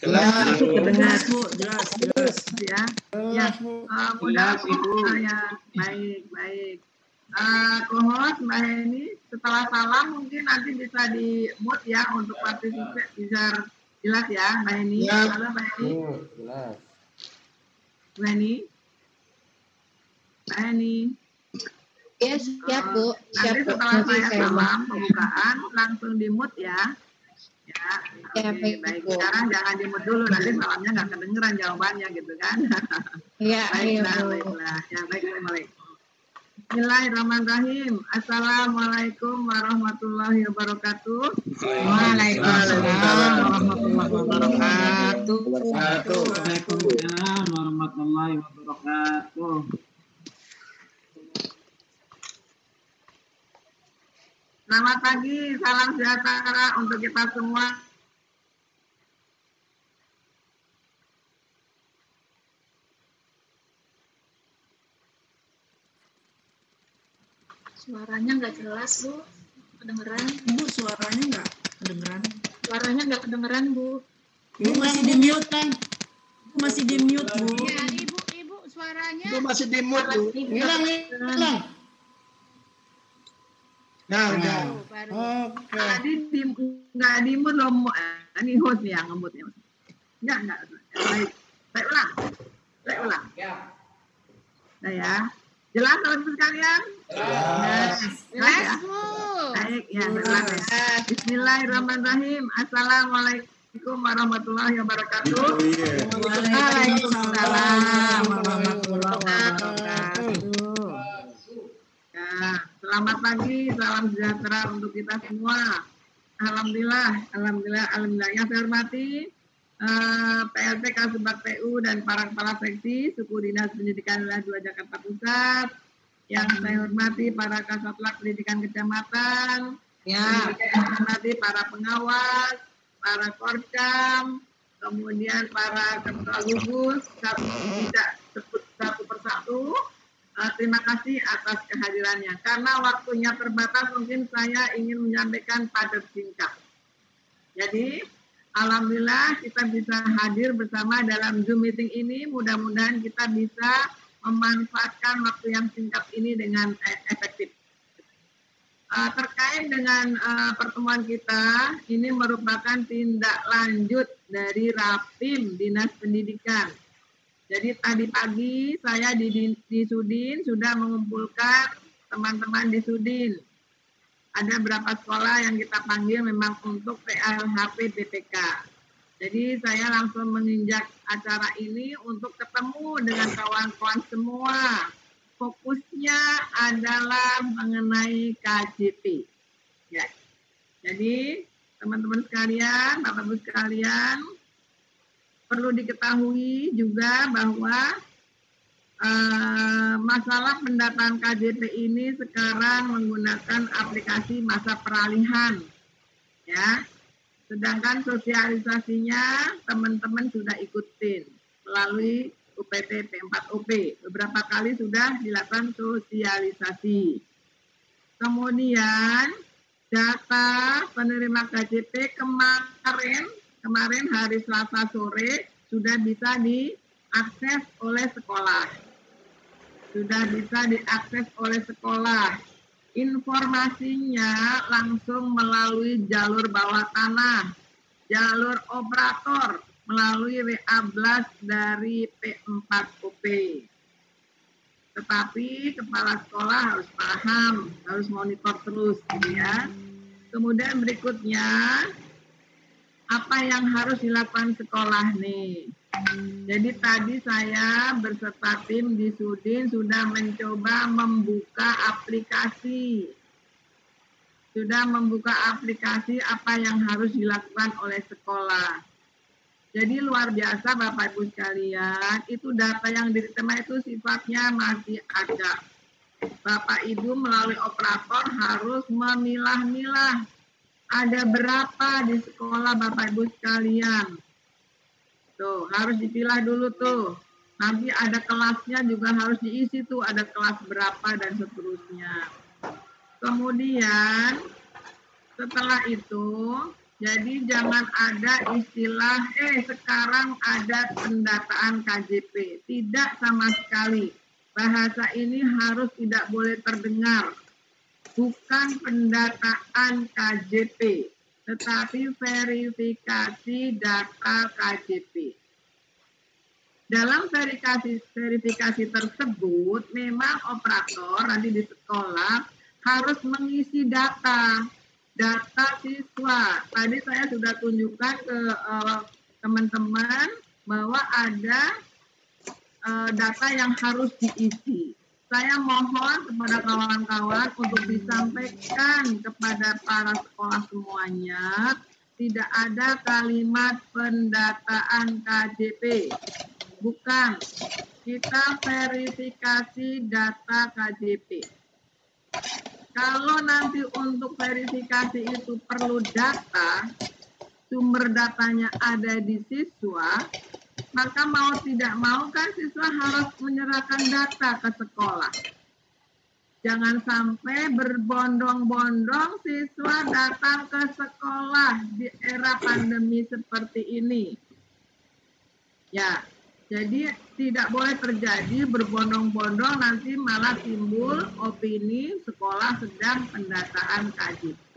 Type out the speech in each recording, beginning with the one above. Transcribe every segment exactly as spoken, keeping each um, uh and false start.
Jelas, jelas Bu, jelas, jelas ya. jelas Ya, Bu. uh, mudah Ibu. Uh, ya, baik, baik. Uh, Kohos, Mbak Heni, setelah salam mungkin nanti bisa di mute ya untuk partisipasi bisa jelas ya, Mbak Heni. Ya. Halo Mbak Heni. Hmm, jelas. Mbak Heni. Mbak Heni. Ya, siap Bu. Siap, nanti Bu. setelah Nanti saya saya salam pembukaan langsung di mute ya. Ya, Ya, oke, baik, baik. Bu. Sekarang jangan di mute dulu, nanti salamnya nggak kedengeran jawabannya gitu kan. Iya, iya Baiklah, Bu. baiklah. Ya, baik, baik. Bismillahirrahmanirrahim. Assalamualaikum warahmatullahi wabarakatuh. Waalaikumsalam warahmatullahi wabarakatuh. Waalaikumsalam warahmatullahi wabarakatuh. Selamat pagi, salam sejahtera untuk kita semua. Suaranya nggak jelas, Bu. Kedengeran? Bu, suaranya nggak kedengeran. Suaranya nggak kedengeran, Bu. Bu masih di mute kan? Bu masih di mute, Bu. Iya, Ibu, Ibu suaranya. Itu masih di mute Bu. Hilang, hilang. Nah, udah. Baru, baru. Oke. Tadi di, nggak di mute loh, eh, ini host yang nge-mute ya. Enggak, enggak. Baik, saya ulang. Saya ulang. Nah ya. Jelas teman-teman sekalian? Jelas. Jelas ya? Bu. Baik, ya, jelas ya. Bismillahirrahmanirrahim. Assalamualaikum warahmatullahi wabarakatuh. Waalaikumsalam warahmatullahi wabarakatuh. Ya, selamat pagi, salam sejahtera untuk kita semua. Alhamdulillah, alhamdulillah, alhamdulillah. Yang saya hormati uh, P L T Kasubag P U dan para kepala seksi suku Dinas Pendidikan Wilayah dua Jakarta Pusat. Yang saya hormati para Kasatlantas Pendidikan Kecamatan. Ya. Yang saya hormati para pengawas, para korcam, kemudian para ketua gugus, satu, tidak sebut satu persatu. Uh, terima kasih atas kehadirannya. Karena waktunya terbatas, mungkin saya ingin menyampaikan padat singkat. Jadi, alhamdulillah kita bisa hadir bersama dalam Zoom meeting ini. Mudah-mudahan kita bisa memanfaatkan waktu yang singkat ini dengan eh, efektif. Uh, terkait dengan uh, pertemuan kita, ini merupakan tindak lanjut dari Rapim Dinas Pendidikan. Jadi tadi pagi saya di, di, di Sudin sudah mengumpulkan teman-teman di Sudin. Ada berapa sekolah yang kita panggil memang untuk P L H P B P K. Jadi saya langsung menginjak acara ini untuk ketemu dengan kawan-kawan semua. Fokusnya adalah mengenai K J P. Ya. Jadi teman-teman sekalian, Bapak-Ibu sekalian, perlu diketahui juga bahwa uh, masalah pendataan K J P ini sekarang menggunakan aplikasi masa peralihan, ya. Sedangkan sosialisasinya teman-teman sudah ikutin melalui U P T P empat O P. Beberapa kali sudah dilakukan sosialisasi. Kemudian data penerima K J P kemarin Kemarin hari Selasa sore sudah bisa diakses oleh sekolah. Sudah bisa diakses oleh sekolah. Informasinya langsung melalui jalur bawah tanah, jalur operator, melalui W A Blast dari P empat O P. Tetapi kepala sekolah harus paham, harus monitor terus, gitu ya. Kemudian berikutnya, apa yang harus dilakukan sekolah nih? Jadi tadi saya berserta tim di Sudin sudah mencoba membuka aplikasi. Sudah membuka aplikasi apa yang harus dilakukan oleh sekolah. Jadi luar biasa Bapak Ibu sekalian, itu data yang diterima itu sifatnya masih ada. Bapak Ibu melalui operator harus memilah-milah. Ada berapa di sekolah Bapak Ibu sekalian? Tuh, harus dipilah dulu tuh. Nanti ada kelasnya juga harus diisi tuh, ada kelas berapa dan seterusnya. Kemudian, setelah itu, Jadi jangan ada istilah, eh sekarang ada pendataan K J P. Tidak sama sekali. Bahasa ini harus tidak boleh terdengar. Bukan pendataan K J P, tetapi verifikasi data K J P. Dalam verifikasi, verifikasi tersebut, memang operator nanti di sekolah harus mengisi data. Data siswa. Tadi saya sudah tunjukkan ke uh, teman-teman bahwa ada uh, data yang harus diisi. Saya mohon kepada kawan-kawan untuk disampaikan kepada para sekolah semuanya, tidak ada kalimat pendataan K J P. Bukan. Kita verifikasi data K J P. Kalau nanti untuk verifikasi itu perlu data, sumber datanya ada di siswa, maka mau tidak mau kan siswa harus menyerahkan data ke sekolah. Jangan sampai berbondong-bondong siswa datang ke sekolah di era pandemi seperti ini. Ya, jadi tidak boleh terjadi berbondong-bondong nanti malah timbul opini sekolah sedang pendataan K J P.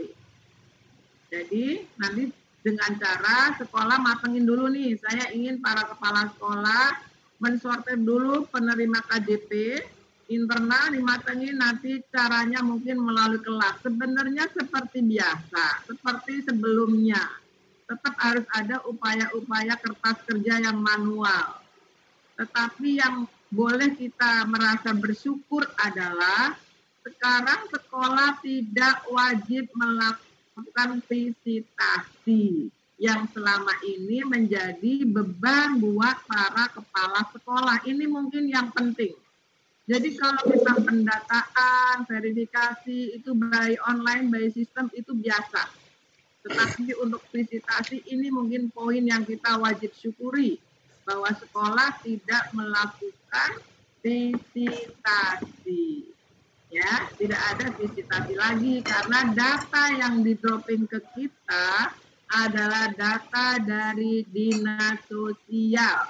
Jadi nanti dengan cara sekolah matengin dulu nih, saya ingin para kepala sekolah mensortir dulu penerima K J P, internal dimatengin nanti caranya mungkin melalui kelas. Sebenarnya seperti biasa, seperti sebelumnya. Tetap harus ada upaya-upaya kertas kerja yang manual. Tetapi yang boleh kita merasa bersyukur adalah sekarang sekolah tidak wajib melakukan visitasi yang selama ini menjadi beban buat para kepala sekolah. Ini mungkin yang penting. Jadi kalau kita pendataan, verifikasi itu by online, by system itu biasa. Tetapi untuk visitasi ini mungkin poin yang kita wajib syukuri, bahwa sekolah tidak melakukan visitasi. Ya, tidak ada visitasi lagi karena data yang di-dropping ke kita adalah data dari dinas sosial.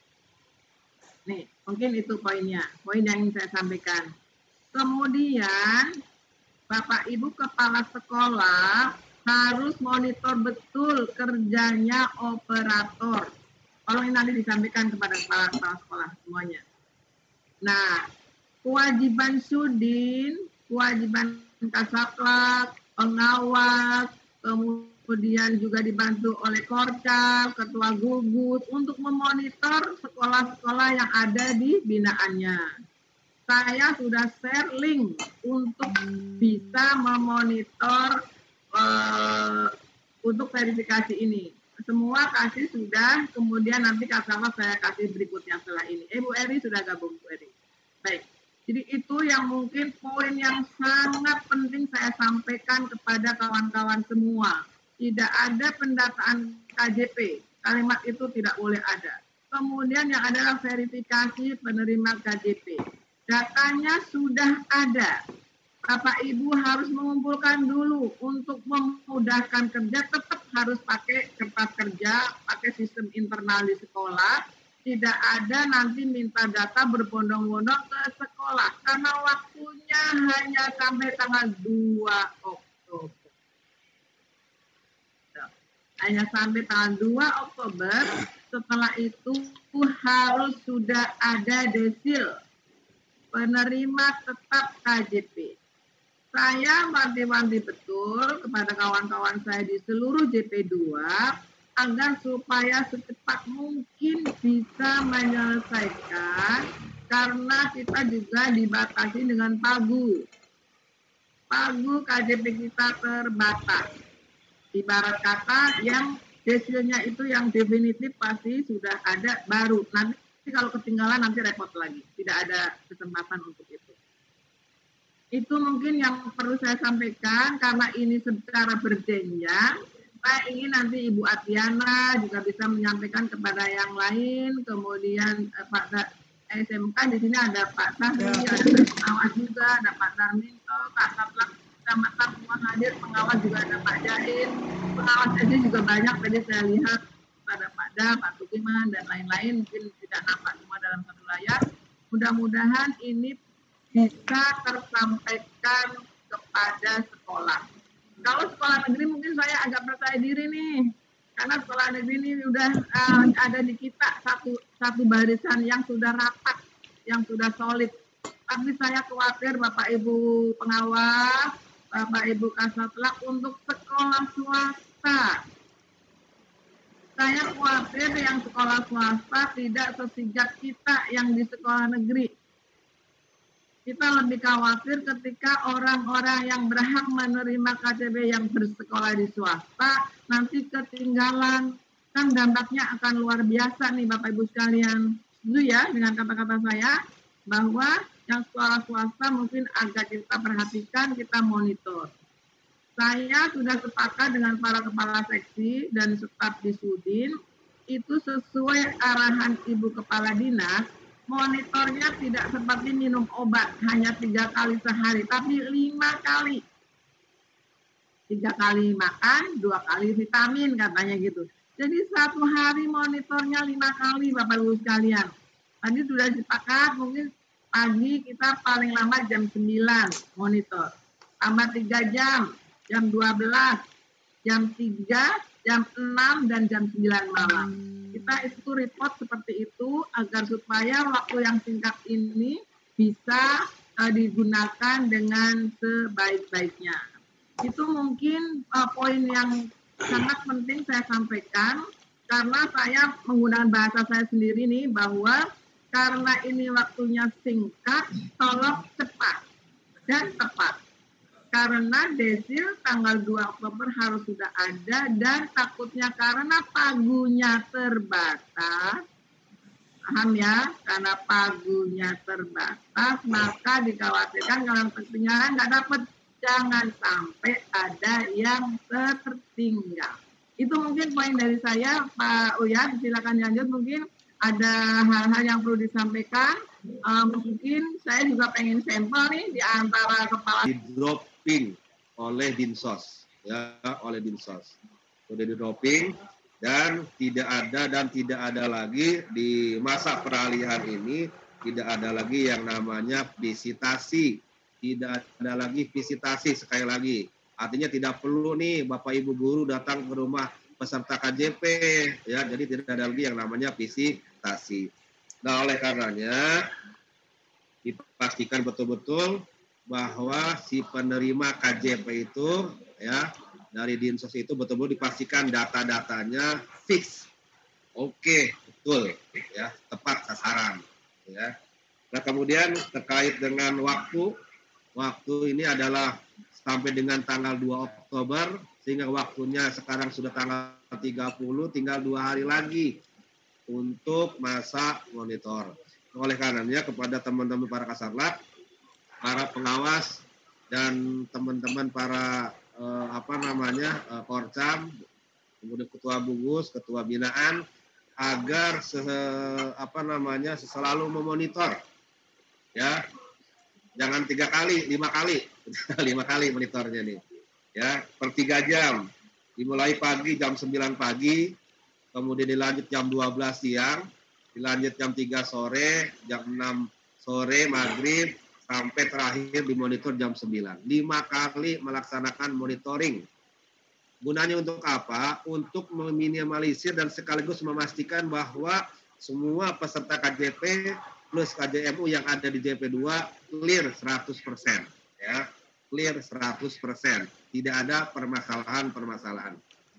Nih, mungkin itu poinnya, poin yang ingin saya sampaikan. Kemudian, Bapak Ibu Kepala Sekolah harus monitor betul kerjanya operator. Tolong ini nanti disampaikan kepada kepala sekolah semuanya. Nah, kewajiban Sudin, kewajiban Kasatlantas, pengawas, kemudian juga dibantu oleh Korcap, Ketua Gugus untuk memonitor sekolah-sekolah yang ada di binaannya. Saya sudah share link untuk bisa memonitor uh, untuk verifikasi ini. Semua kasih sudah, kemudian nanti Kasatlantas saya kasih berikutnya setelah ini. Eh, Bu Eri sudah gabung, Bu Eri. Baik, jadi itu yang mungkin poin yang sangat penting saya sampaikan kepada kawan-kawan semua. Tidak ada pendataan K J P, kalimat itu tidak boleh ada. Kemudian yang adalah verifikasi penerima K J P. Datanya sudah ada. Bapak Ibu harus mengumpulkan dulu untuk memudahkan kerja, tetap harus pakai kertas kerja, pakai sistem internal di sekolah. Tidak ada nanti minta data berbondong-bondong ke sekolah, karena waktunya hanya sampai tanggal dua Oktober. Hanya sampai tanggal dua Oktober, setelah itu harus sudah ada desil penerima tetap K J P. Saya wanti-wanti betul kepada kawan-kawan saya di seluruh J P dua agar supaya secepat mungkin bisa menyelesaikan karena kita juga dibatasi dengan pagu. Pagu K J P kita terbatas. Ibarat kata yang desilnya itu yang definitif pasti sudah ada baru. Nanti kalau ketinggalan nanti repot lagi. Tidak ada kesempatan untuk itu. Itu mungkin yang perlu saya sampaikan karena ini secara berjenjang. Saya ingin nanti Ibu Atiana juga bisa menyampaikan kepada yang lain. Kemudian eh, Pak S M K di sini ada Pak Sahri, ada Pak Awas juga, ada Pak Darminto, Kak Saplak. kecamatan semua hadir, pengawas juga ada Pak Jain, pengawas S D juga banyak, tadi saya lihat pada Pada, Pak Tukiman, dan lain-lain, mungkin tidak nampak semua dalam satu layar. Mudah-mudahan ini bisa tersampaikan kepada sekolah. Kalau sekolah negeri mungkin saya agak percaya diri nih, karena sekolah negeri ini udah uh, ada di kita satu satu barisan yang sudah rapat, yang sudah solid. Tapi saya khawatir Bapak Ibu pengawas, Bapak Ibu Kasatlantas untuk sekolah swasta. Saya khawatir yang sekolah swasta tidak sesigap kita yang di sekolah negeri. Kita lebih khawatir ketika orang-orang yang berhak menerima K J B yang bersekolah di swasta nanti ketinggalan. Kan dampaknya akan luar biasa nih Bapak Ibu sekalian. Setuju ya dengan kata-kata saya bahwa yang sekolah swasta mungkin agak kita perhatikan, kita monitor. Saya sudah sepakat dengan para kepala seksi dan staf di Sudin, itu sesuai arahan Ibu Kepala Dinas, monitornya tidak seperti minum obat, hanya tiga kali sehari, tapi lima kali. Tiga kali makan, dua kali vitamin katanya gitu. Jadi satu hari monitornya lima kali Bapak Ibu sekalian. Tadi sudah sepakat, mungkin pagi kita paling lama jam sembilan monitor. Tambah tiga jam, jam dua belas, jam tiga, jam enam, dan jam sembilan malam. Kita itu report seperti itu agar supaya waktu yang singkat ini bisa uh, digunakan dengan sebaik-baiknya. Itu mungkin uh, poin yang sangat penting saya sampaikan karena saya menggunakan bahasa saya sendiri nih bahwa karena ini waktunya singkat, tolong cepat dan tepat. Karena desil tanggal dua Oktober harus sudah ada dan takutnya karena pagunya terbatas, paham ya? Karena pagunya terbatas, maka dikhawatirkan kalau ketinggalan nggak dapat, jangan sampai ada yang tertinggal. Itu mungkin poin dari saya, Pak Uyan, silakan lanjut mungkin. Ada hal-hal yang perlu disampaikan. Uh, mungkin saya juga pengen sampel nih di antara kepala. Di dropping oleh Dinsos, ya, oleh Dinsos. Sudah di dropping dan tidak ada dan tidak ada lagi di masa peralihan ini tidak ada lagi yang namanya visitasi, tidak ada lagi visitasi sekali lagi. Artinya tidak perlu nih Bapak Ibu guru datang ke rumah peserta K J P, ya, jadi tidak ada lagi yang namanya visitasi. Nah, oleh karenanya dipastikan betul-betul bahwa si penerima K J P itu, ya, dari Dinsos itu betul-betul dipastikan data-datanya fix, oke, betul, ya, tepat sasaran, ya. Nah, kemudian terkait dengan waktu, waktu ini adalah sampai dengan tanggal dua Oktober, sehingga waktunya sekarang sudah tanggal tiga puluh, tinggal dua hari lagi untuk masa monitor. Oleh karenanya kepada teman-teman para kasatlantas, para pengawas, dan teman-teman para eh, apa namanya eh, Korcam, kemudian ketua Bugus, ketua binaan, agar se, apa namanya selalu memonitor, ya, jangan tiga kali, lima kali, lima kali monitornya nih. Ya, per tiga jam, dimulai pagi jam sembilan pagi, kemudian dilanjut jam dua belas siang, dilanjut jam tiga sore, jam enam sore, maghrib, sampai terakhir dimonitor jam sembilan. Lima kali melaksanakan monitoring. Gunanya untuk apa? Untuk meminimalisir dan sekaligus memastikan bahwa semua peserta K J P plus K J M U yang ada di J P dua clear seratus persen. Ya. Clear seratus persen. Tidak ada permasalahan-permasalahan.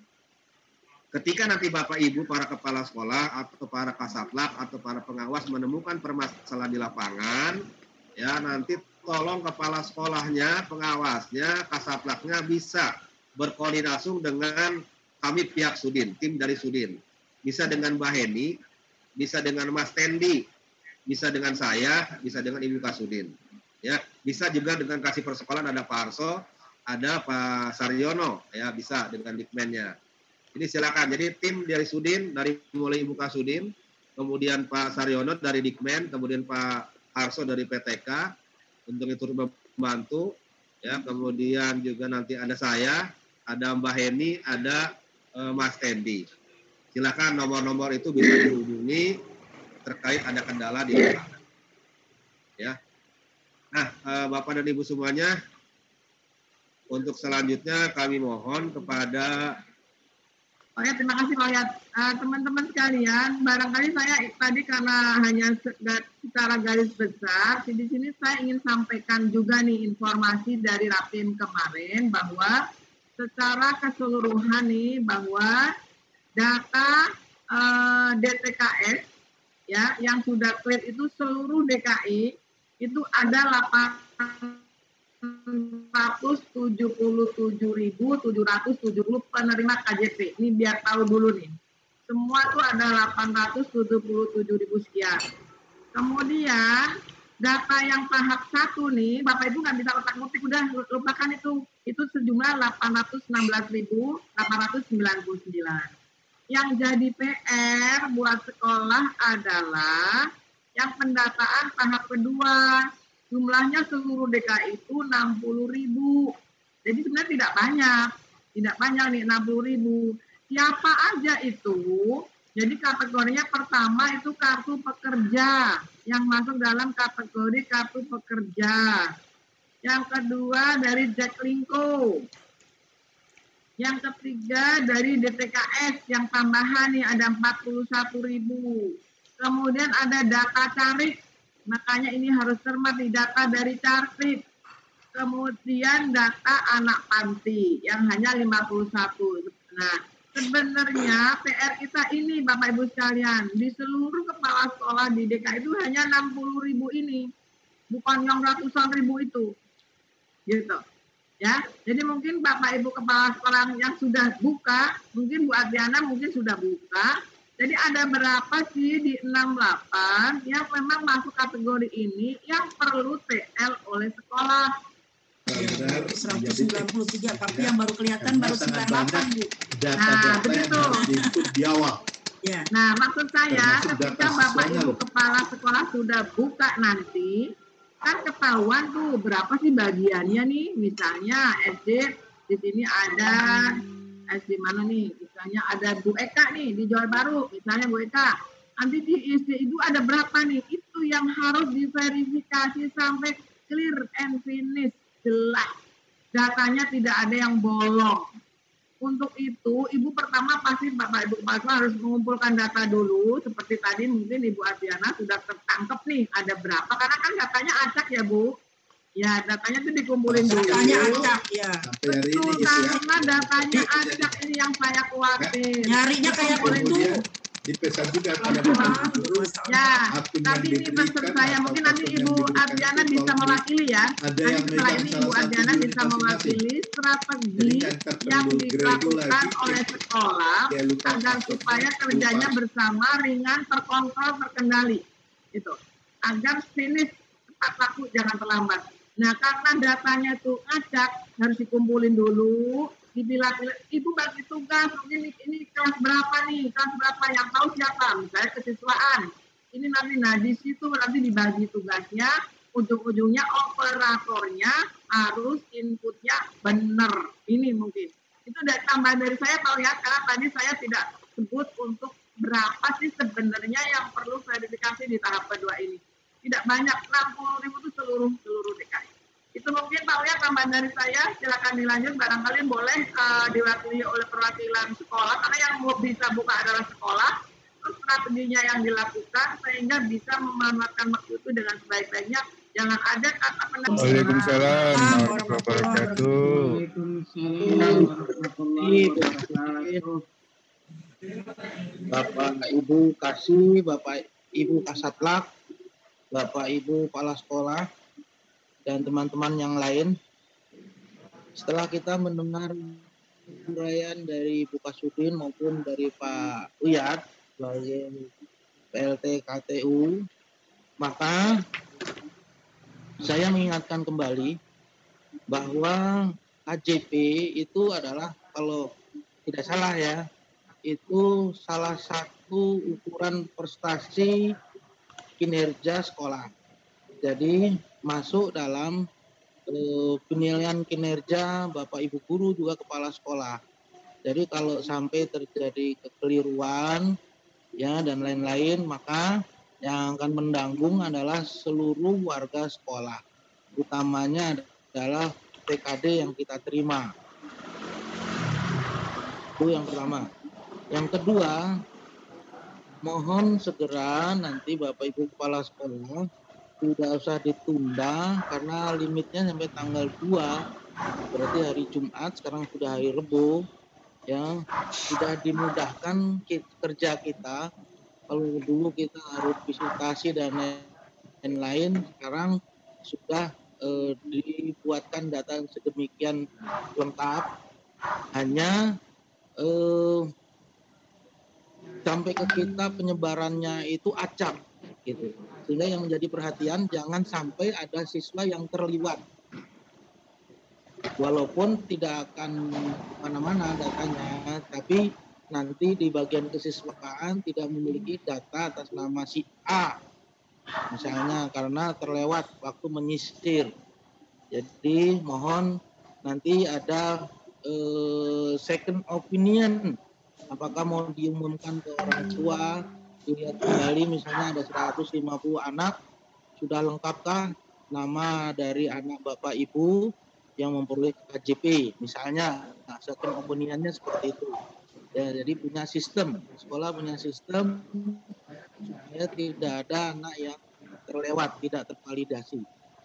Ketika nanti Bapak Ibu, para kepala sekolah, atau para kasatlantas, atau para pengawas menemukan permasalahan di lapangan, ya nanti tolong kepala sekolahnya, pengawasnya, kasatlantasnya bisa berkoordinasi dengan kami pihak Sudin, tim dari Sudin. Bisa dengan Mbak Heni, bisa dengan Mas Tendi, bisa dengan saya, bisa dengan Ibu Kasudin. Ya, bisa juga dengan kasih persekolahan ada Pak Arso, ada Pak Saryono, ya bisa dengan dikmennya. Ini silakan. Jadi tim dari Sudin, dari mulai Ibu Kasudin, kemudian Pak Saryono dari Dikmen, kemudian Pak Arso dari P T K, untuk itu membantu, Ya, kemudian juga nanti ada saya, ada Mbak Heni, ada uh, Mas Tendi. Silakan nomor-nomor itu bisa dihubungi terkait ada kendala di lapangan. Ya. Nah, uh, Bapak dan Ibu semuanya, untuk selanjutnya kami mohon kepada Oh ya, terima kasih Pak Yat. Uh, teman-teman sekalian, barangkali saya tadi karena hanya secara garis besar, di sini saya ingin sampaikan juga nih informasi dari Rapim kemarin bahwa secara keseluruhan nih bahwa data uh, D T K S ya yang sudah clear itu seluruh D K I itu ada delapan ratus tujuh puluh tujuh ribu tujuh ratus tujuh puluh penerima K J P. Ini biar tahu dulu nih. Semua itu ada delapan ratus tujuh puluh tujuh ribu sekian. Kemudian data yang tahap satu nih, Bapak Ibu nggak bisa otak-otik, udah lupakan itu. Itu sejumlah delapan ratus enam belas ribu delapan ratus sembilan puluh sembilan. Yang jadi P R buat sekolah adalah yang pendataan tahap kedua. Jumlahnya seluruh D K I itu enam puluh ribu. Jadi sebenarnya tidak banyak. Tidak banyak nih, enam puluh ribu. Siapa aja itu? Jadi kategorinya pertama itu kartu pekerja. Yang masuk dalam kategori kartu pekerja. Yang kedua dari Jaklingko. Yang ketiga dari D T K S. Yang tambahan nih ada empat puluh satu ribu. Kemudian ada data carik. Makanya ini harus cermat di data dari Cartip. Kemudian data anak panti yang hanya lima puluh satu. Nah, sebenarnya P R kita ini Bapak Ibu sekalian, di seluruh kepala sekolah di D K I itu hanya enam puluh ribu ini. Bukan yang ratusan ribu itu. Gitu. Ya, jadi mungkin Bapak Ibu kepala sekolah yang sudah buka, mungkin Bu Adriana mungkin sudah buka. Jadi ada berapa sih di enam puluh delapan yang memang masuk kategori ini yang perlu T L oleh sekolah? Ya, seratus sembilan puluh tiga, tapi yang baru kelihatan baru sembilan puluh delapan, Bu. Nah, begitu. Di awal. Ya. Nah, maksud saya Termasuk ketika data Bapak siswanya Ibu loh. kepala sekolah sudah buka nanti, kan ketahuan tuh berapa sih bagiannya nih? Misalnya S D di sini ada S D mana nih? Misalnya ada Bu Eka nih di Johor Baru, misalnya Bu Eka. Nanti di S D itu ada berapa nih? Itu yang harus diverifikasi sampai clear and finish, jelas. Datanya tidak ada yang bolong. Untuk itu, Ibu pertama pasti Bapak Ibu Kepala Sekolah harus mengumpulkan data dulu. Seperti tadi mungkin Ibu Adriana sudah tertangkap nih, ada berapa. Karena kan datanya acak ya Bu. Ya, datanya itu dikumpulin dulu. Datanya acak, ya. Sampai hari ini Betul, gitu ya. karena datanya acak ini yang saya khawatir. Nyarinya kayak kutu. Dipesan juga pada Bapak Guru. Ya, akun yang tapi ini maksud diberikan saya, atau mungkin nanti akun yang Ibu diberikan Adriana itu bisa kalau mewakili ya. ada Nanti yang setelah megang ini salah Ibu satu Adriana unit bisa masing-masing. mewakili strategi Jadi kan tak yang perlu grego dilakukan lagi, oleh sekolah ya lupa agar password, supaya kerjanya lupa. bersama, ringan, terkontrol, terkendali. Itu. Agar finish tepat waktu, jangan terlambat. Nah, karena datanya itu acak, harus dikumpulin dulu, dibilang, Ibu bagi tugas, mungkin ini kelas berapa nih, kelas berapa, yang tahu siapa, misalnya kesiswaan. Ini nanti, nah di situ nanti dibagi tugasnya, ujung-ujungnya operatornya harus inputnya benar. Ini mungkin. Itu udah tambahan dari saya, Pak lihat, karena tadi saya tidak sebut untuk berapa sih sebenarnya yang perlu verifikasi di tahap kedua ini. Tidak banyak, enam puluh ribu itu seluruh seluruh D K I. Itu mungkin Pak Uya tambahan dari saya, silakan dilanjut, barangkali boleh uh, diwakili oleh perwakilan sekolah, karena yang bisa buka adalah sekolah, terus strateginya yang dilakukan, sehingga bisa memanfaatkan waktu itu dengan sebaik-baiknya, jangan ada kata pendapat. Waalaikumsalam warahmatullahi wabarakatuh. Waalaikumsalam warahmatullahi wabarakatuh. Bapak Ibu Kasih, Bapak Ibu Kasatlak, Bapak Ibu Kepala Sekolah, dan teman-teman yang lain. Setelah kita mendengar uraian dari Bu Kasudin maupun dari Pak Uyat sebagai P L T K T U, maka saya mengingatkan kembali bahwa K J P itu adalah, kalau tidak salah ya, itu salah satu ukuran prestasi kinerja sekolah. Jadi masuk dalam eh, penilaian kinerja Bapak Ibu guru juga kepala sekolah. Jadi kalau sampai terjadi kekeliruan ya dan lain-lain, maka yang akan menanggung adalah seluruh warga sekolah. Utamanya adalah T K D yang kita terima. Itu yang pertama. Yang kedua, mohon segera nanti Bapak Ibu kepala sekolah tidak usah ditunda karena limitnya sampai tanggal dua, berarti hari Jumat, sekarang sudah hari Rebo, ya sudah dimudahkan kerja kita. Kalau dulu kita harus visitasi dan lain-lain, sekarang sudah eh, dibuatkan data yang sedemikian lengkap, hanya eh, sampai ke kita penyebarannya itu acak gitu, sehingga yang menjadi perhatian jangan sampai ada siswa yang terlibat, walaupun tidak akan mana-mana datanya, tapi nanti di bagian kesiswaan tidak memiliki data atas nama si A misalnya karena terlewat waktu menyisir. Jadi mohon nanti ada eh, second opinion, apakah mau diumumkan ke orang tua, dilihat kembali misalnya ada seratus lima puluh anak, sudah lengkapkah nama dari anak Bapak Ibu yang memperoleh K J P misalnya. Nah, second opinion-nya seperti itu ya, jadi punya sistem, sekolah punya sistem supaya tidak ada anak yang terlewat, tidak tervalidasi.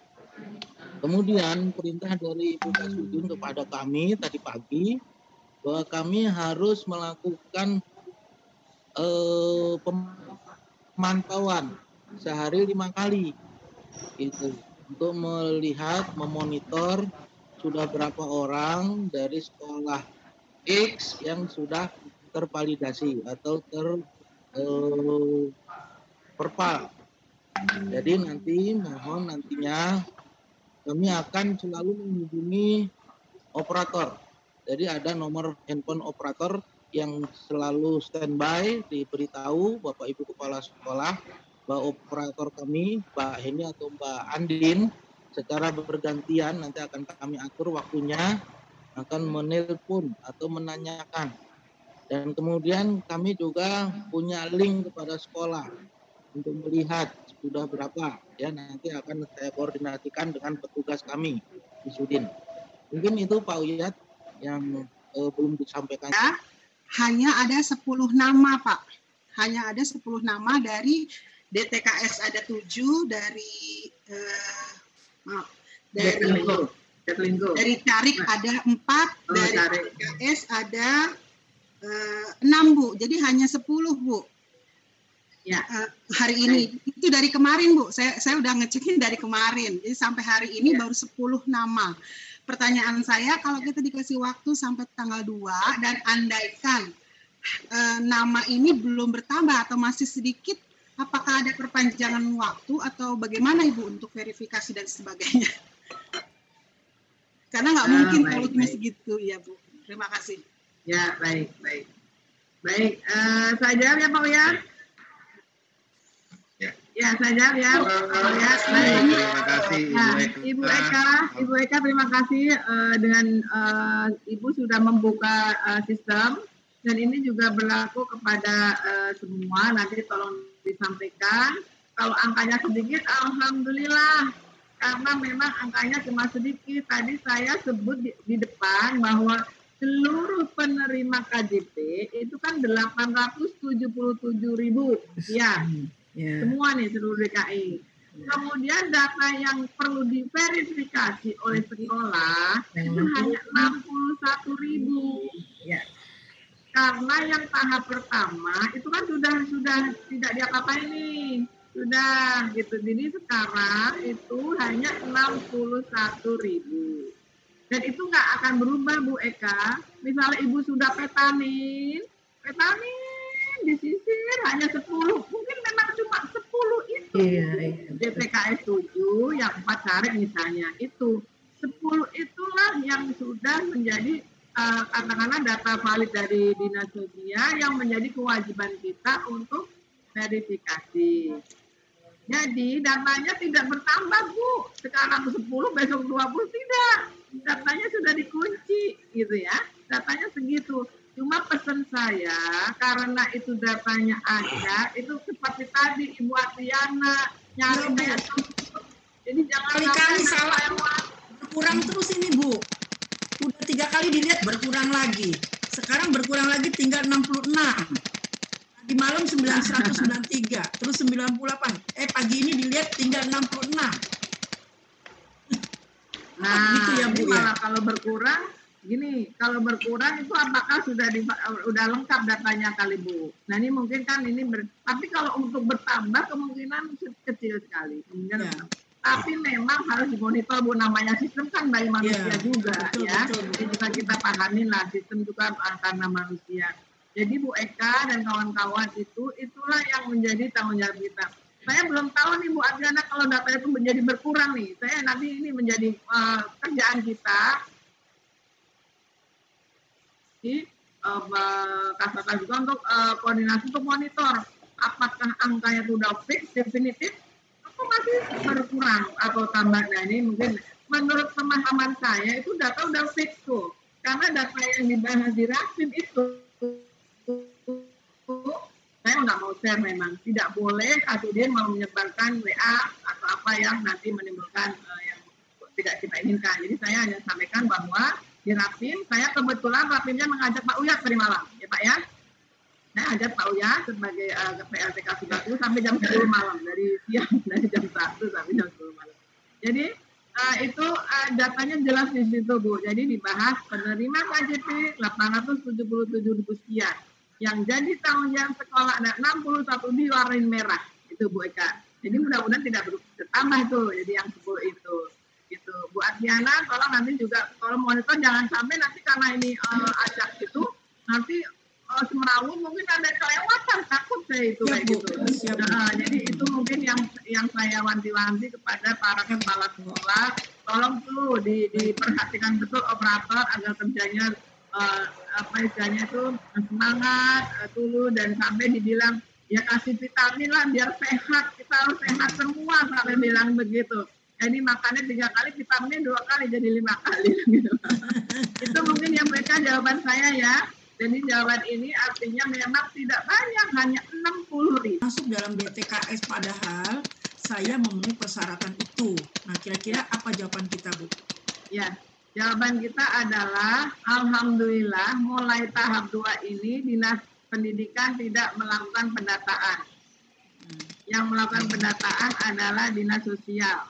Kemudian perintah dari Ibu Kasudin kepada kami tadi pagi bahwa kami harus melakukan eh, pemantauan sehari lima kali itu untuk melihat, memonitor sudah berapa orang dari sekolah X yang sudah tervalidasi atau ter eh, perpal. Jadi nanti mohon nantinya kami akan selalu menghubungi operator. Jadi ada nomor handphone operator yang selalu standby, diberitahu Bapak Ibu kepala sekolah bahwa operator kami Mbak Heni atau Mbak Andin secara bergantian nanti akan kami atur waktunya, akan menelpon atau menanyakan. Dan kemudian kami juga punya link kepada sekolah untuk melihat sudah berapa, ya nanti akan saya koordinasikan dengan petugas kami di Sudin. Mungkin itu Pak Uyat yang eh, belum disampaikan. Ya, hanya ada sepuluh nama Pak, hanya ada sepuluh nama dari D T K S ada tujuh, dari eh, maaf, dari Jaklinggo. dari Carik ada empat, Oh, dari Carik. D T K S ada eh, enam Bu, jadi hanya sepuluh Bu. Ya. Uh, hari ini itu dari kemarin Bu, saya saya udah ngecekin dari kemarin, jadi sampai hari ini Ya. baru sepuluh nama. Pertanyaan saya, kalau kita dikasih waktu sampai tanggal dua dan andaikan uh, nama ini belum bertambah atau masih sedikit, apakah ada perpanjangan waktu atau bagaimana Ibu untuk verifikasi dan sebagainya? Karena nggak Ah, mungkin baik, kalau cuma baik. segitu ya Bu. Terima kasih. Ya, baik, baik. Baik, eh, saya jawab ya Pak Uyat. Ya. Ya, saya jawab ya. Pak Uyat. Baik. Terima kasih Nah, Ibu Eka. Ibu Eka, Ibu Eka terima kasih eh, dengan eh, Ibu sudah membuka eh, sistem dan ini juga berlaku kepada eh, semua. Nanti tolong disampaikan. Kalau angkanya sedikit, alhamdulillah. Karena memang angkanya cuma sedikit. Tadi saya sebut di, di depan bahwa seluruh penerima K J P itu kan delapan ratus tujuh puluh tujuh ribu. Ya, Ya. semua nih seluruh D K I. Kemudian data yang perlu diverifikasi oleh sekolah itu hanya enam puluh satu ribu. Ya. Karena yang tahap pertama itu kan sudah sudah tidak diapa-apain nih. Sudah gitu. Jadi sekarang itu hanya enam puluh satu ribu. Dan itu nggak akan berubah Bu Eka. Misalnya Ibu sudah petamin, petamin disisir hanya sepuluh. Mungkin memang cuma sepuluh itu. Iya, iya. D T K S tujuh, yang empat Carik misalnya. Itu sepuluh itulah yang sudah menjadi uh, katakanlah data valid dari Dinas Sosial yang menjadi kewajiban kita untuk verifikasi. Jadi datanya tidak bertambah, Bu. Sekarang sepuluh, besok dua puluh, tidak. Datanya sudah dikunci, gitu ya. Datanya segitu. Cuma pesan saya, karena itu datanya ada, itu seperti tadi Ibu Adriana, nyari daya tersebut. Jadi jangan kali-kali salah, berkurang terus ini, Bu. Udah tiga kali dilihat berkurang lagi. Sekarang berkurang lagi tinggal enam puluh enam. Di malam sembilan seratus sembilan puluh tiga, terus sembilan puluh delapan. Eh pagi ini dilihat tinggal enam puluh enam. Nah, gitu ya, Bu, malah ya? kalau berkurang, gini, kalau berkurang itu apakah sudah di, udah lengkap datanya kali, Bu? Nah ini mungkin kan ini, ber, tapi kalau untuk bertambah kemungkinan kecil sekali. Kemungkinan Ya. Tapi memang harus dimonitor, Bu, namanya sistem kan dari manusia Ya, juga, betul, ya. betul, betul. Jadi juga kita pahamin lah, sistem juga karena manusia. Jadi Bu Eka dan kawan-kawan itu, itulah yang menjadi tanggung jawab kita. Saya belum tahu nih Bu Adriana kalau data itu menjadi berkurang nih. Saya nanti ini menjadi uh, kerjaan kita. Di uh, Kasata juga untuk uh, koordinasi untuk monitor. Apakah angkanya itu udah fix, definitif, atau masih berkurang atau tambah. Nah ini mungkin menurut pemahaman saya itu data udah fix tuh. Karena data yang dibahas di Rapim itu saya nggak mau share memang, tidak boleh atau dia mau menyebarkan W A atau apa yang nanti menimbulkan uh, yang tidak kita inginkan. Jadi saya hanya sampaikan bahwa di Rapim, saya kebetulan Rapimnya mengajak Pak Uya tadi malam, ya Pak ya. Saya ajak Pak Uya sebagai uh, P L T K Sugatu sampai jam sepuluh malam, dari siang dari jam satu sampai jam sepuluh malam. Jadi uh, itu uh, datanya jelas di situ Bu. Jadi dibahas penerima K J P delapan ratus tujuh puluh tujuh ribu sekian. Yang jadi tanggung jawab sekolah ada enam puluh satu diwarnain merah, itu Bu Eka. Jadi mudah-mudahan tidak bertambah itu, jadi yang sepuluh itu. Gitu. Bu Adriana, tolong nanti juga kalau monitor jangan sampai nanti karena ini uh, ajak itu nanti uh, Semerawu mungkin ada kelewatan, takut saya itu Siap, kayak Bu. gitu. Siap, Bu. Nah, jadi itu mungkin yang yang saya wanti-wanti kepada para kepala sekolah, tolong tuh di, diperhatikan betul operator agar kerjanya uh, apa istilahnya itu semangat, uh, dulu dan sampai dibilang ya kasih vitamin lah biar sehat, kita harus sehat semua sampai bilang begitu. Jadi makannya tiga kali, vitaminnya dua kali, jadi lima kali. Gitu. Itu mungkin yang mereka jawaban saya ya. Jadi jawaban ini artinya memang tidak banyak, hanya enam puluh ribu. Masuk dalam D T K S padahal saya memenuhi persyaratan itu. Nah kira-kira apa jawaban kita, Bu? Ya, jawaban kita adalah alhamdulillah mulai tahap dua ini Dinas Pendidikan tidak melakukan pendataan. Hmm. Yang melakukan pendataan adalah Dinas Sosial.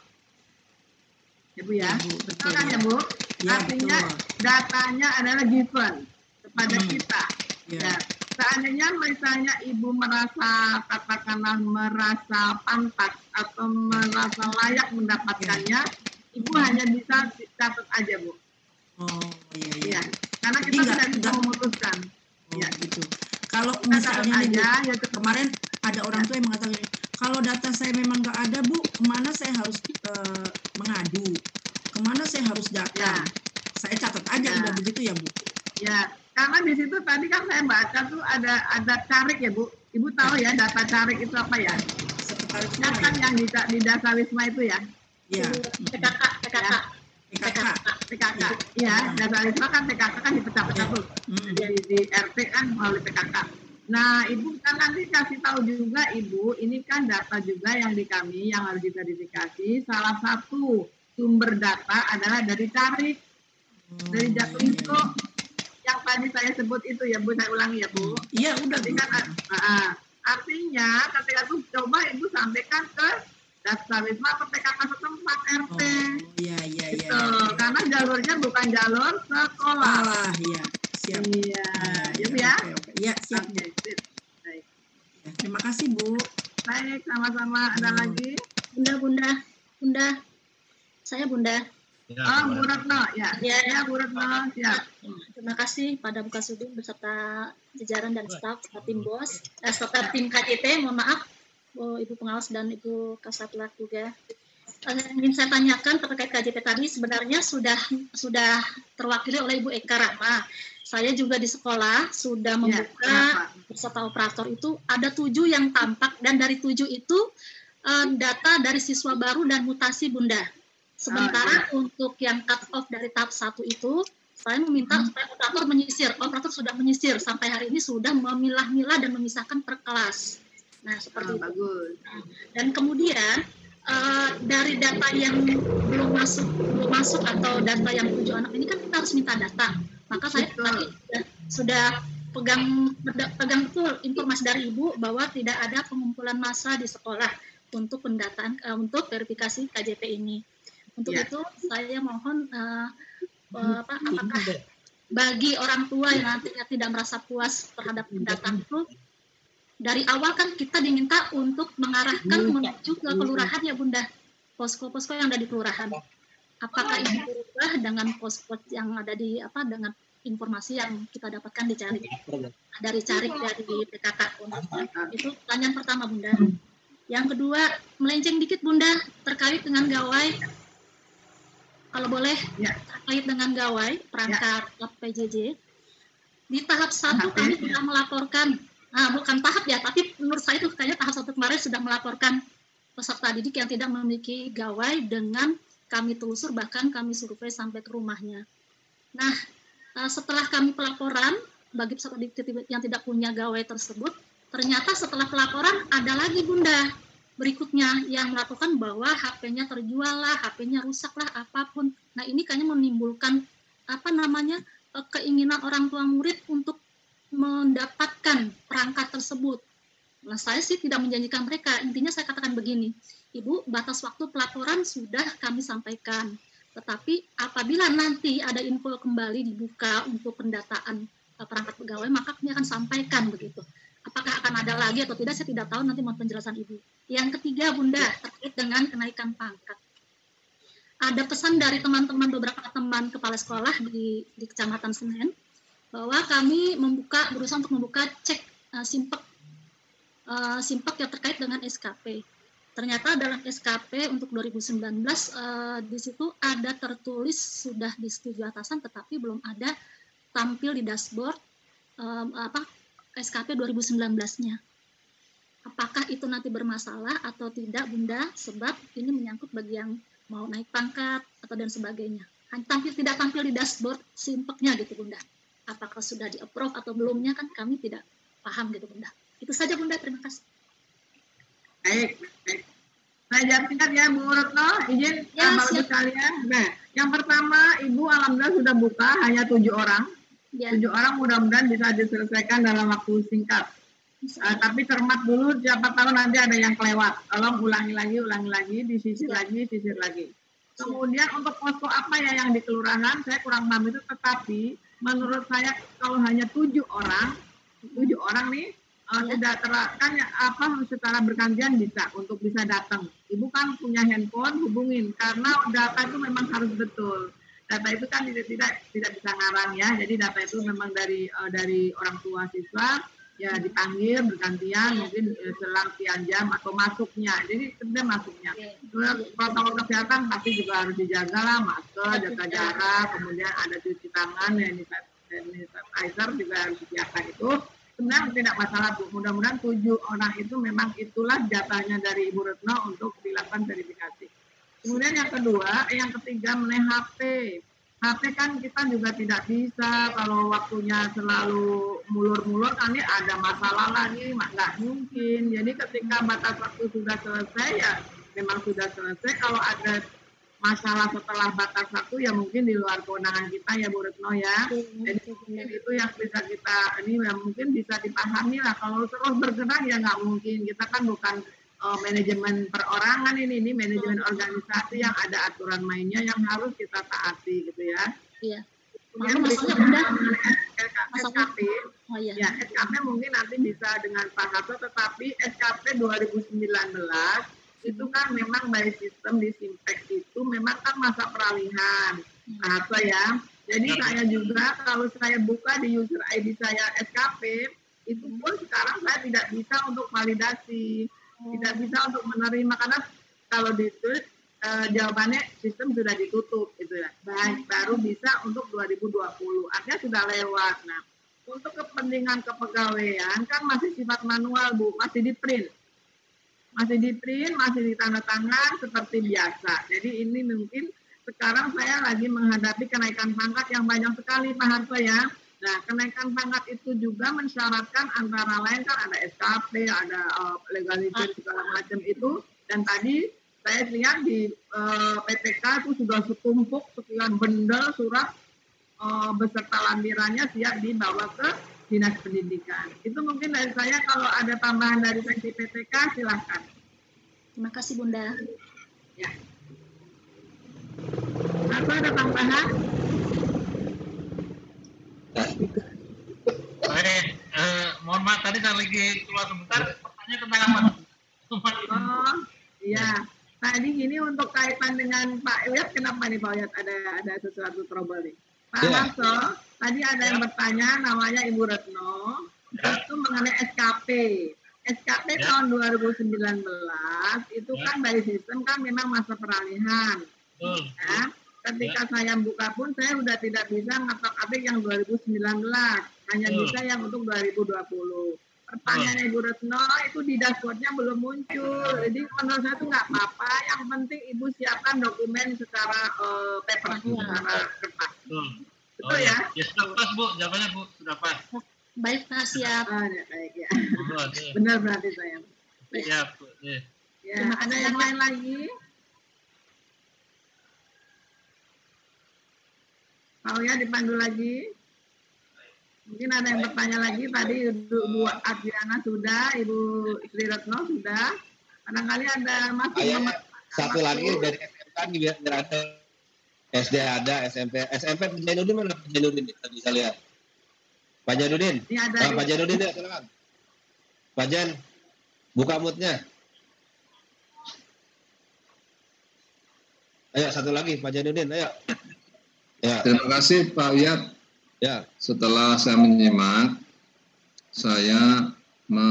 Ya Bu ya, ya Bu, betul kan ya Bu? Ya, artinya betul. Datanya adalah given kepada hmm. kita. Ya. Ya. Seandainya misalnya Ibu merasa katakanlah merasa pantas atau merasa layak mendapatkannya, ya. Ibu hmm. hanya bisa catat aja Bu. Oh iya iya. Ya. Karena kita tidak bisa memutuskan. Oh, ya gitu. Kalau misalnya nih, aja, Bu, ya, kemarin ada orang tua yang mengatakan, kalau data saya memang nggak ada Bu, kemana saya harus uh, mengadu? Kemana saya harus datang? Ya. Saya catat aja ya. Udah begitu ya Bu? Ya, karena di situ tadi kan saya baca tuh ada ada carik ya Bu. Ibu tahu ya data carik itu apa ya? Sekretaris kan yang di, di dasar Wisma itu ya? Iya. P K K, P K K. P K K, P K K. Iya, dasar Wisma kan P K K kan dipecah-pecah tuh. Di, di R T kan melalui P K K. Nah, Ibu kan nanti kasih tahu juga Ibu, ini kan data juga yang di kami yang harus diverifikasi. Salah satu sumber data adalah dari carik, hmm, dari Jaklingko yang tadi saya sebut itu ya Bu, saya ulangi ya Bu. Iya udah. Kan, uh, artinya ketika itu coba Ibu sampaikan ke daftar Wisma atau P K K setempat R T. Oh, iya iya iya. Gitu. Ya, ya. Karena jalurnya bukan jalur sekolah. Ah iya. Siap. Iya, ya Bu ya. Oke, oke. Iya siap. Oke, sip. Baik. Ya, terima kasih Bu. Baik, sama-sama. Ada hmm. lagi? Bunda, Bunda, Bunda. Saya Bunda. Ya, oh, Bu Retno, ya. Ya, ya Bu Retno, siap. Terima kasih pada Bu Kasudin beserta jajaran dan staf, serta tim bos, eh, serta tim K J T, mohon maaf, oh, Ibu Pengawas dan Ibu Kasatlak juga. Yang ingin saya tanyakan terkait K J T tadi sebenarnya sudah sudah terwakili oleh Ibu Eka Rahma. Saya juga di sekolah sudah membuka ya, beserta operator itu ada tujuh yang tampak dan dari tujuh itu uh, data dari siswa baru dan mutasi Bunda. Sementara uh, untuk yang cut off dari tahap satu itu, saya meminta supaya operator menyisir. Operator sudah menyisir, sampai hari ini sudah memilah-milah dan memisahkan per kelas. Nah, seperti uh, itu. Bagus. Nah, dan kemudian, uh, dari data yang belum masuk, belum masuk atau data yang tujuh anak ini kan kita harus minta data. Maka saya Betul. tadi sudah, sudah pegang pegang betul informasi dari Ibu bahwa tidak ada pengumpulan massa di sekolah untuk pendataan uh, untuk verifikasi K J P ini. Untuk ya. itu saya mohon uh, uh, apa, apakah bagi orang tua yang nantinya tidak merasa puas terhadap pendataan itu, dari awal kan kita diminta untuk mengarahkan menuju ke kelurahan ya Bunda, posko-posko yang ada di kelurahan. Apakah ini berubah dengan pos-pos yang ada di apa dengan informasi yang kita dapatkan dicari dari cari dari P K K? Itu pertanyaan pertama Bunda. Yang kedua, melenceng dikit Bunda terkait dengan gawai. Kalau boleh ya. terkait dengan gawai perangkat ya. P J J. Di tahap satu kami ya. sudah melaporkan, nah, bukan tahap ya, tapi menurut saya itu kayaknya tahap satu kemarin sudah melaporkan peserta didik yang tidak memiliki gawai dengan kami telusur, bahkan kami survei sampai ke rumahnya. Nah, setelah kami pelaporan bagi peserta didik yang tidak punya gawai tersebut, ternyata setelah pelaporan ada lagi Bunda berikutnya yang melakukan bahwa H P-nya terjual lah, H P-nya rusak lah, apapun. Nah, ini kayaknya menimbulkan apa namanya keinginan orang tua murid untuk mendapatkan perangkat tersebut. Nah, saya sih tidak menjanjikan mereka. Intinya saya katakan begini, Ibu, batas waktu pelaporan sudah kami sampaikan. Tetapi apabila nanti ada info kembali dibuka untuk pendataan perangkat pegawai, maka kami akan sampaikan begitu. Apakah akan ada lagi atau tidak, saya tidak tahu, nanti mohon penjelasan Ibu. Yang ketiga, Bunda, terkait dengan kenaikan pangkat. Ada pesan dari teman-teman, beberapa teman kepala sekolah di, di Kecamatan Senen, bahwa kami membuka, berusaha untuk membuka cek uh, simpek, uh, simpek yang terkait dengan S K P. Ternyata dalam S K P untuk dua ribu sembilan belas, uh, di situ ada tertulis sudah disetujui atasan, tetapi belum ada tampil di dashboard um, apa S K P dua ribu sembilan belas-nya. Apakah itu nanti bermasalah atau tidak, Bunda? Sebab ini menyangkut bagi yang mau naik pangkat atau dan sebagainya. Tampil tidak tampil di dashboard simpeknya gitu, Bunda. Apakah sudah di-approve atau belumnya, kan kami tidak paham gitu, Bunda. Itu saja, Bunda. Terima kasih. Baik, baik. Saya jawab singkat ya, Bu Retno. Izin ya, Bapak Ibu sekalian. Nah, yang pertama, Ibu alhamdulillah sudah buka hanya tujuh orang. Ya. Tujuh orang mudah-mudahan bisa diselesaikan dalam waktu singkat. Uh, tapi cermat dulu, siapa tahu nanti ada yang kelewat. Tolong ulangi lagi, ulangi lagi, disisir ya. lagi, sisir lagi. Kemudian ya. untuk posko apa ya yang di kelurahan, saya kurang paham itu, tetapi menurut saya kalau hanya tujuh orang, tujuh orang nih, uh, ya. sudah terapkan ya, apa secara bergantian bisa untuk bisa datang. Ibu kan punya handphone, hubungin, karena data itu memang harus betul. Data itu kan tidak tidak, tidak bisa ngarang ya, jadi data itu memang dari uh, dari orang tua siswa, ya dipanggil bergantian, mungkin uh, selang sekian jam atau masuknya, jadi sebenarnya masuknya. Terus protokol kesehatan pasti juga harus dijaga lah, masker, jaga jarak, kemudian ada cuci tangan, sanitizer juga harus disediakan itu. Sebenarnya tidak masalah Bu, mudah-mudahan tujuh orang itu memang itulah datanya dari Ibu Retno untuk dilakukan verifikasi. Kemudian yang kedua, yang ketiga mengenai H P. H P kan kita juga tidak bisa kalau waktunya selalu mulur-mulur, kan ini ada masalah lagi, nggak mungkin. Jadi ketika batas waktu sudah selesai, ya memang sudah selesai. Kalau ada masalah setelah batas waktu, ya mungkin di luar kewenangan kita ya Bu Retno ya. Jadi mungkin itu yang bisa kita, ini ya mungkin bisa dipahami lah. Kalau terus bergerak ya nggak mungkin. Kita kan bukan Oh, manajemen perorangan ini, ini manajemen organisasi yang ada aturan mainnya yang harus kita taati gitu ya. Iya. Kemudian berikutnya S K P, oh, iya. ya S K P mungkin nanti bisa dengan Pak Hasto, tetapi S K P dua ribu sembilan belas itu kan memang by sistem di Simpek itu memang kan masa peralihan, Pak Hasto ya. Jadi ya. Saya juga kalau saya buka di user I D saya S K P, itu pun sekarang saya tidak bisa untuk validasi. Tidak bisa untuk menerima, karena kalau ditulis uh, jawabannya sistem sudah ditutup gitu ya. Baik, baru bisa untuk dua ribu dua puluh, artinya sudah lewat. Nah, untuk kepentingan kepegawaian kan masih sifat manual Bu, masih di print. masih di print, masih ditandatangan seperti biasa. Jadi ini mungkin sekarang saya lagi menghadapi kenaikan pangkat yang banyak sekali Pak Harto ya. Nah, kenaikan pangkat itu juga mensyaratkan antara lain kan ada S K P, ada uh, legalitas segala macam itu. Dan tadi saya lihat di uh, P P K itu sudah setumpuk sekian bendel surat uh, beserta lampirannya siap dibawa ke Dinas Pendidikan. Itu mungkin dari saya. Kalau ada tambahan dari seksi P P K silahkan. Terima kasih Bunda. Ya. Apa ada tambahan? Baik, eh, mohon maaf tadi saya lagi keluar sebentar. Pertanyaan tentang apa? Oh, iya. Tadi gini untuk kaitan dengan Pak Uyat, kenapa nih Pak Uyat ada ada sesuatu trouble nih? Pak Ya. Harto, tadi ada yang bertanya namanya Ibu Retno, itu mengenai S K P. S K P tahun dua ribu sembilan belas itu kan by sistem kan memang masa peralihan. Ya. Ketika saya buka pun saya sudah tidak bisa ngatok abik yang dua ribu sembilan belas, hanya bisa yang untuk dua ribu dua puluh. Pertanyaan Ibu Retno itu di dashboardnya belum muncul, jadi menurut saya itu nggak apa-apa. Yang penting Ibu siapkan dokumen secara uh, paper, secara kertas. Betul ya? Ya sudah pas Bu, jawabannya Bu, sudah pas. Baik Pak, siap. Oh, ya, baik ya. Oh, oke. Benar berarti saya. Baik. Siap Bu. Ya. Ya, ada yang lain lagi? Kalau ya dipandu lagi. Mungkin ada yang bertanya lagi. Tadi Bu Adriana sudah, Ibu Sri Retno sudah. Barangkali ada masih Ayah, satu lagi dari S M P biar biar ada. S D ada, S M P. S M P Pak Jainuddin mana Pak Jainuddin? Kita bisa lihat. Pak Jainuddin. Ini ada. Nah, Pak Jainuddin ya, silakan. Pak Jan, buka mutnya. Ayo satu lagi Pak Jainuddin, ayo. Ya. Terima kasih Pak Uyat. Ya. Setelah saya menyimak, saya me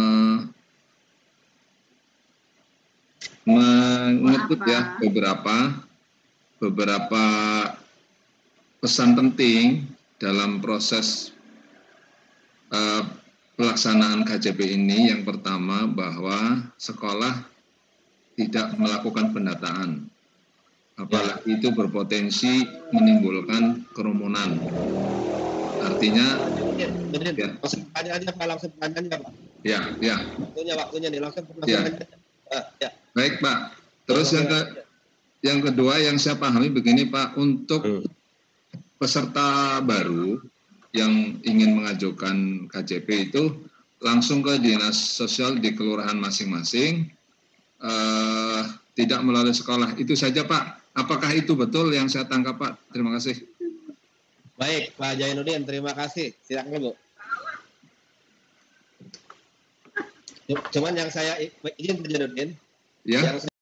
mengutip ya beberapa beberapa pesan penting dalam proses uh, pelaksanaan K J P ini. Yang pertama bahwa sekolah tidak melakukan pendataan, apalagi itu berpotensi menimbulkan kerumunan. Artinya, ya, langsung tanya aja Pak, langsung tanya aja Pak. Ya, ya. Waktunya, waktunya nih langsung. langsung Ya. aja. Ah, ya. Baik Pak. Terus yang ke yang kedua yang saya pahami begini Pak, untuk peserta baru yang ingin mengajukan K J P itu langsung ke dinas sosial di kelurahan masing-masing, eh, tidak melalui sekolah. Itu saja Pak. Apakah itu betul yang saya tangkap Pak? Terima kasih. Baik Pak Jainuddin, terima kasih. Silakan Bu. Cuman yang saya izin Pak Jainuddin, ya. yang